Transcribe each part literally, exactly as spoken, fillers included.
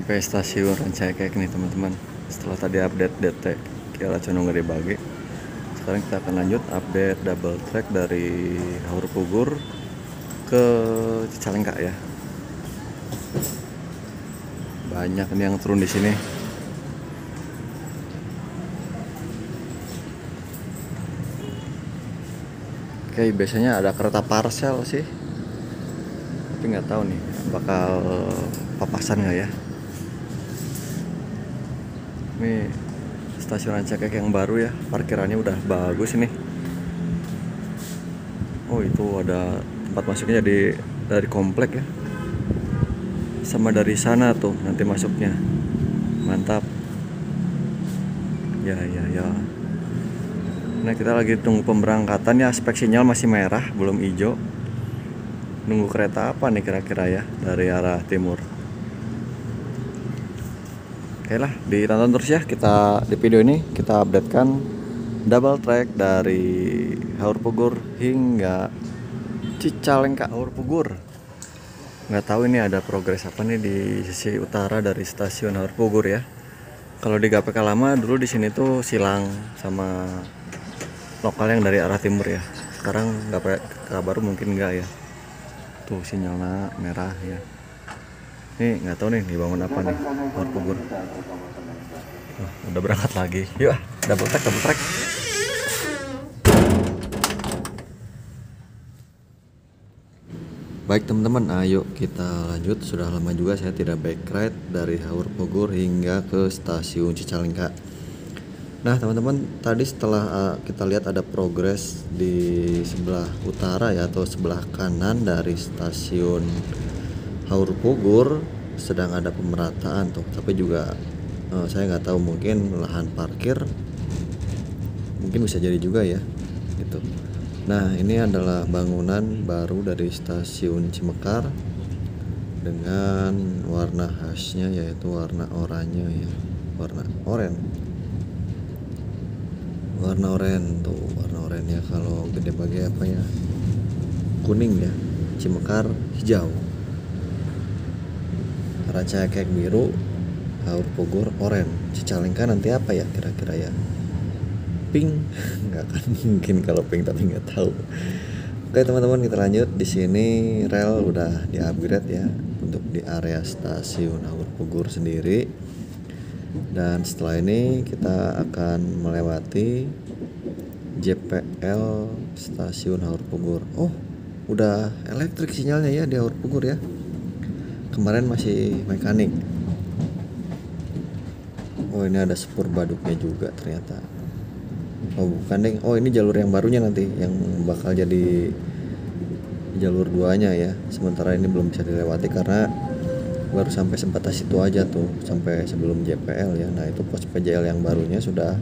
Sampai stasiun Rancaikek nih teman-teman. Setelah tadi update D T Kiara Condong Gede Bage, sekarang kita akan lanjut update double track dari Haur Pugur ke Cicalengka ya. Banyak nih yang turun di sini. Oke, biasanya ada kereta parcel sih, tapi nggak tahu nih bakal papasan nggak ya. Ini stasiun Rancaikek yang baru ya, parkirannya udah bagus ini. Oh, itu ada tempat masuknya dari dari komplek ya, sama dari sana tuh nanti masuknya. Mantap ya ya ya. Nah, kita lagi tunggu pemberangkatan ya. Spek sinyal masih merah, belum hijau. Nunggu kereta apa nih kira-kira ya dari arah timur. Oke lah, ditonton terus ya. Kita di video ini kita updatekan double track dari Haur Pugur hingga Cicalengka. Haur Pugur, nggak tahu ini ada progres apa nih di sisi utara dari stasiun Haur Pugur ya. Kalau di G P K lama dulu di sini tuh silang sama lokal yang dari arah timur ya. Sekarang G P K baru mungkin enggak ya. Tuh sinyalnya merah ya. Ini nggak tahu nih dibangun apa nih Haur Pugur. Oh, udah berangkat lagi. Yuk, double track, double track. Baik teman-teman, ayo kita lanjut. Sudah lama juga saya tidak bike ride dari Haur Pugur hingga ke stasiun Cicalengka. Nah teman-teman, tadi setelah uh, kita lihat ada progres di sebelah utara ya, atau sebelah kanan dari stasiun Haur Pugur, sedang ada pemerataan tuh. Tapi juga uh, saya nggak tahu, mungkin lahan parkir, mungkin bisa jadi juga ya gitu. Nah, ini adalah bangunan baru dari stasiun Cimekar dengan warna khasnya, yaitu warna oranye ya, warna oranye. Warna oranye tuh, warna oranye ya. Kalau Gede Bage apa ya? Kuning ya. Cimekar hijau. Rancaikek biru, Haur Pugur oranye. Cicalengka nanti apa ya kira-kira ya? Pink. Nggak akan mungkin kalau pink, tapi nggak tahu. Oke teman-teman, kita lanjut. Di sini rel udah di-upgrade ya untuk di area stasiun Haur Pugur sendiri. Dan setelah ini kita akan melewati J P L stasiun Haur Pugur. Oh, udah elektrik sinyalnya ya di Haur Pugur ya. Kemarin masih mekanik. Oh, ini ada sepur baduknya juga ternyata. Oh, bukan deng. Oh, ini jalur yang barunya nanti, yang bakal jadi jalur duanya ya. Sementara ini belum bisa dilewati karena baru sampai sebatas itu aja tuh, sampai sebelum J P L ya. Nah, itu pos P J L yang barunya sudah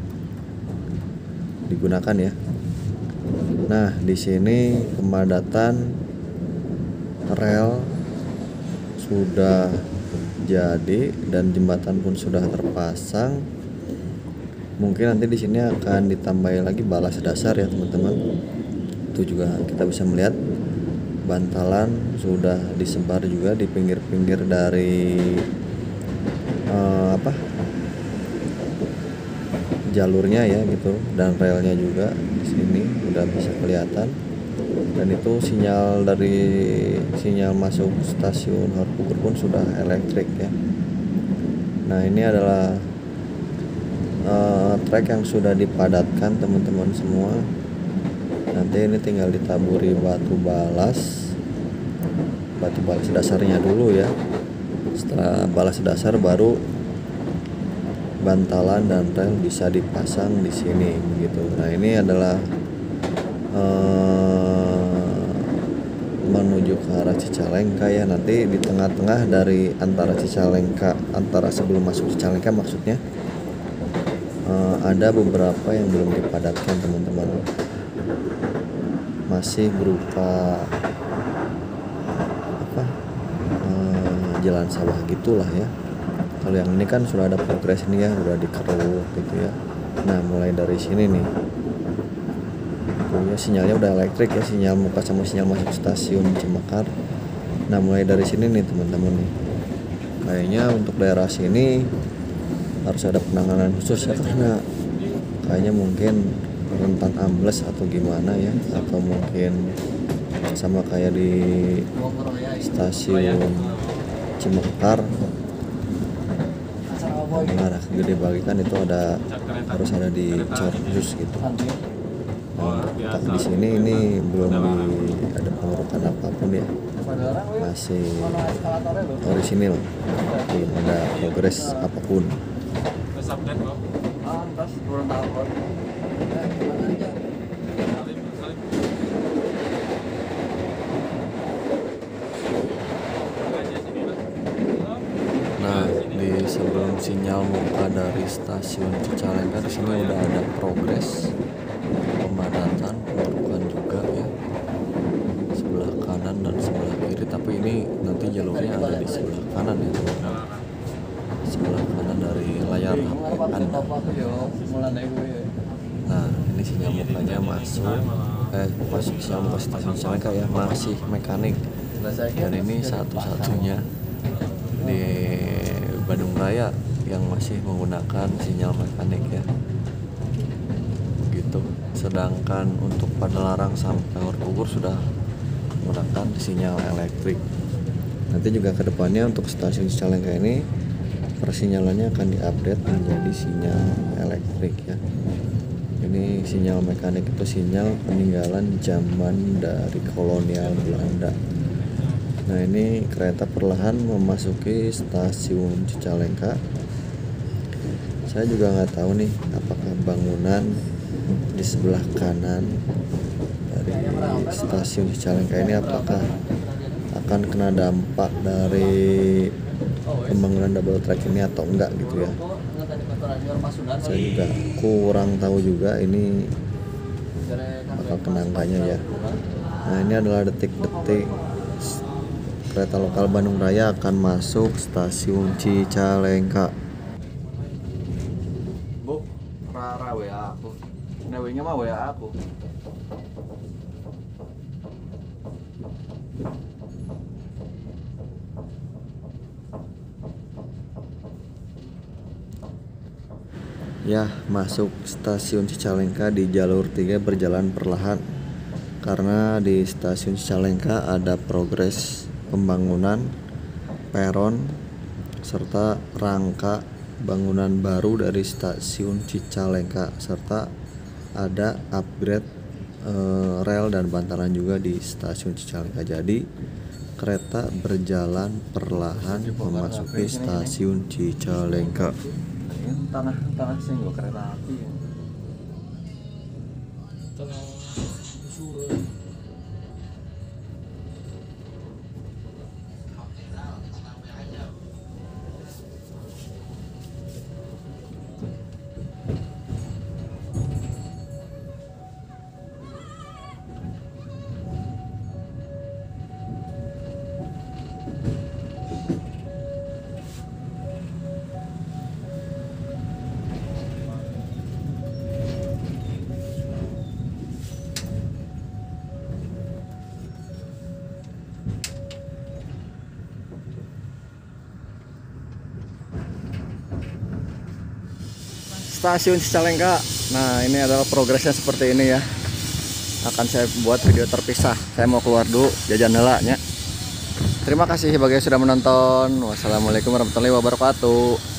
digunakan ya. Nah, di sini kepadatan rel sudah jadi dan jembatan pun sudah terpasang. Mungkin nanti di sini akan ditambahin lagi balas dasar ya teman-teman. Itu juga kita bisa melihat bantalan sudah disebar juga di pinggir-pinggir dari uh, apa jalurnya ya gitu, dan relnya juga di sini udah bisa kelihatan. Dan itu sinyal dari sinyal masuk stasiun Haur Pugur pun sudah elektrik ya. Nah, ini adalah uh, trek yang sudah dipadatkan teman-teman semua. Nanti ini tinggal ditaburi batu balas, batu balas dasarnya dulu ya. Setelah balas dasar baru bantalan dan rel bisa dipasang di sini gitu. Nah, ini adalah eh, menuju ke arah Cicalengka ya. Nanti di tengah-tengah dari antara Cicalengka, antara sebelum masuk Cicalengka maksudnya, eh, ada beberapa yang belum dipadatkan teman-teman. Masih berupa apa eh, jalan sawah gitulah ya. Kalau yang ini kan sudah ada progres ini ya, udah dikeruk gitu ya. Nah, mulai dari sini nih tuh ya, sinyalnya udah elektrik ya, sinyal muka sama sinyal masuk stasiun Cimekar. Nah, mulai dari sini nih teman-teman nih, kayaknya untuk daerah sini harus ada penanganan khusus ya, karena kayaknya mungkin rentan ambles atau gimana ya, atau mungkin sama kayak di stasiun Cimekar yang arah ke Gede Bagi kan itu ada, harus ada di cor khusus gitu. Nah, untuk di sini ini belum di, ada pengurukan apapun ya, masih orisinil, belum ada progres apapun. Nah, di sebelum sinyal muka dari stasiun Cicalengka di sini udah ada progres pemadatan, pengurukan juga ya, sebelah kanan dan sebelah kiri. Tapi ini nanti jalurnya ada di sebelah kanan ya teman-teman, sebelah kanan dari layar H P Anda. Nah, ini sinyal mukanya masuk, eh masuk sinyal muka stasiun Cicalengka ya, masih mekanik, dan ini satu-satunya di Bandung Raya yang masih menggunakan sinyal mekanik ya, gitu. Sedangkan untuk Padalarang sampai Hawur Pugur sudah menggunakan sinyal elektrik. Nanti juga kedepannya untuk stasiun Cicalengka ini persinyalannya akan diupdate menjadi sinyal elektrik ya. Ini sinyal mekanik itu sinyal peninggalan zaman dari kolonial Belanda. Nah, ini kereta perlahan memasuki stasiun Cicalengka. Saya juga nggak tahu nih apakah bangunan di sebelah kanan dari stasiun Cicalengka ini apakah akan kena dampak dari pembangunan double track ini atau enggak gitu ya. Saya juga kurang tahu juga ini bakal kena enggaknya ya. Nah, ini adalah detik-detik kereta lokal Bandung Raya akan masuk stasiun Cicalengka. Bu, Rara W A aku. Newingnya mah W A aku. Ya, masuk stasiun Cicalengka di jalur tiga berjalan perlahan karena di stasiun Cicalengka ada progres pembangunan peron serta rangka bangunan baru dari stasiun Cicalengka, serta ada upgrade e, rel dan bantaran juga di stasiun Cicalengka. Jadi kereta berjalan perlahan memasuki stasiun Cicalengka. Ini tanah tanah singgul kereta api. Tanah Surabaya. Stasiun Cicalengka. Nah, ini adalah progresnya seperti ini ya. Akan saya buat video terpisah. Saya mau keluar dulu jajan heula nya. Terima kasih bagi yang sudah menonton. Wassalamualaikum warahmatullahi wabarakatuh.